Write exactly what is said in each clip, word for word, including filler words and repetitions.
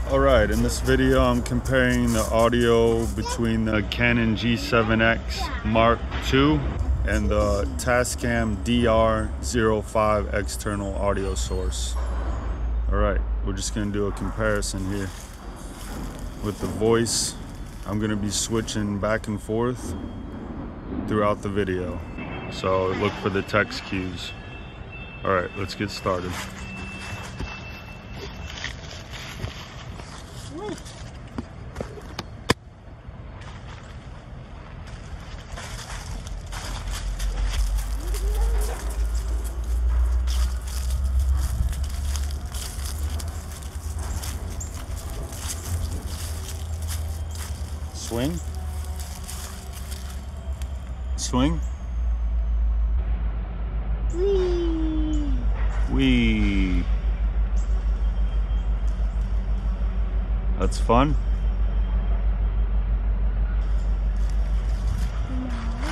Alright, in this video I'm comparing the audio between the Canon G seven X Mark two and the Tascam D R zero five external audio source. Alright, we're just going to do a comparison here. With the voice, I'm going to be switching back and forth throughout the video. So look for the text cues. Alright, let's get started. Swing. Swing. Wee. Wee. That's fun. No.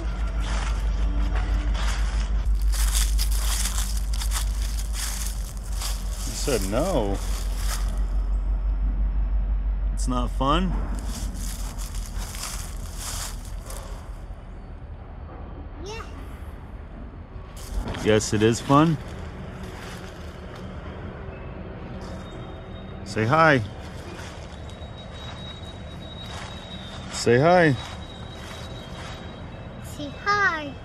You said no. It's not fun. Yeah. Yes, it is fun. Say hi. Say hi. Say hi.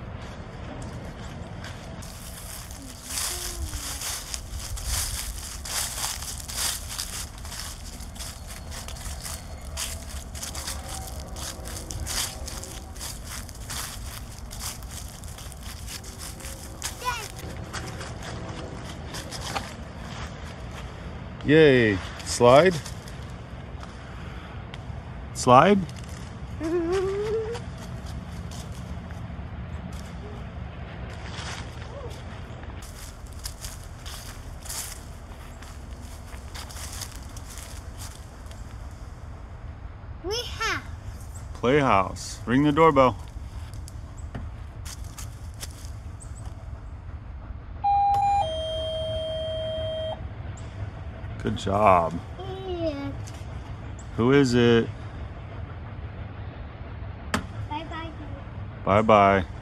Yay. Slide. Slide. We have. Playhouse. Ring the doorbell. Good job. Yeah. Who is it? Bye bye. Bye bye.